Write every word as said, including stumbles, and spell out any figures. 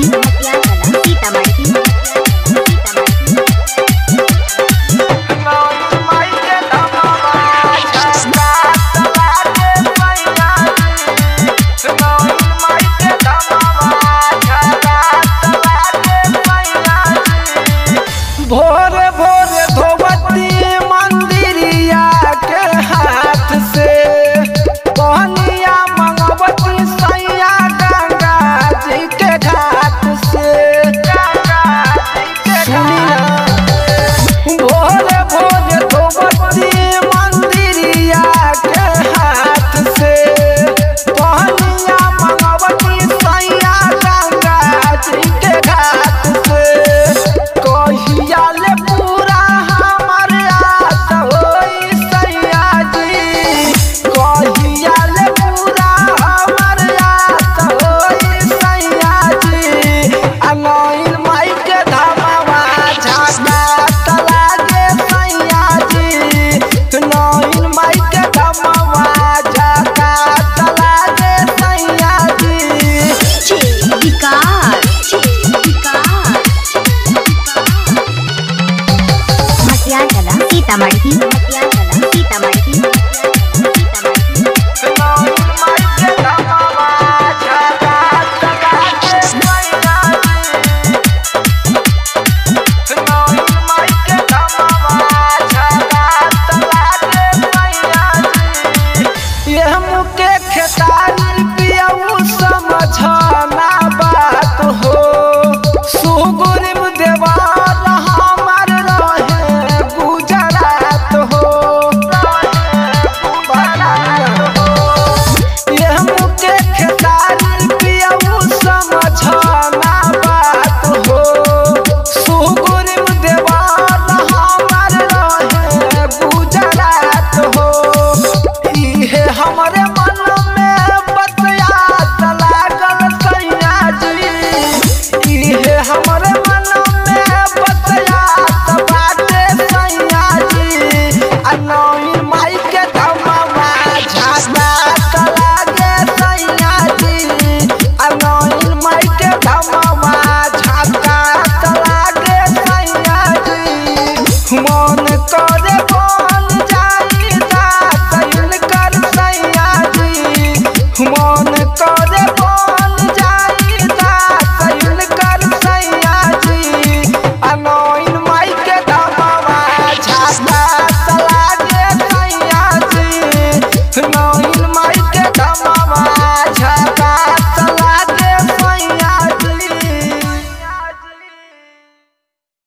सीतामढ़ी मटियाला सीतामढ़ी भोरे भोरे धोबती मंदिरिया के हाथ से कहनिया मंगवती सैया गंगा जी के घाट से। भोरे भोरे धोबती मंदिरिया के हाथ से कहनिया मंगवती सैया गंगा जी के घाट से। कहिया ले पूरा हमर आस होई सैया जी, कहिया ले पूरा हमर आस होई सैया जी। अनैल माई के धमवा झकात लागे सैया जी, नैल माई के धमवा झकात लागे सैया जी। विकार मटियाला सीतामढ़ी